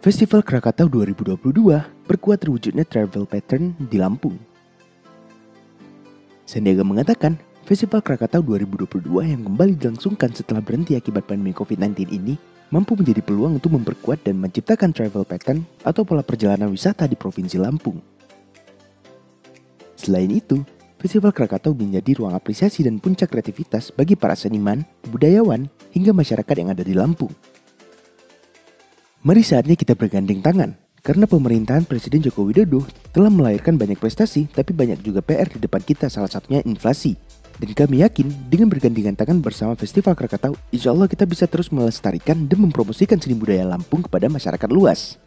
Festival Krakatau 2022 perkuat terwujudnya travel pattern di Lampung. Sandiaga mengatakan, Festival Krakatau 2022 yang kembali dilangsungkan setelah berhenti akibat pandemi COVID-19 ini mampu menjadi peluang untuk memperkuat dan menciptakan travel pattern atau pola perjalanan wisata di Provinsi Lampung. Selain itu, Festival Krakatau menjadi ruang apresiasi dan puncak kreativitas bagi para seniman, budayawan, hingga masyarakat yang ada di Lampung. Mari saatnya kita bergandeng tangan, karena pemerintahan Presiden Joko Widodo telah melahirkan banyak prestasi, tapi banyak juga PR di depan kita, salah satunya inflasi. Dan kami yakin dengan bergandengan tangan bersama Festival Krakatau, insya Allah kita bisa terus melestarikan dan mempromosikan seni budaya Lampung kepada masyarakat luas.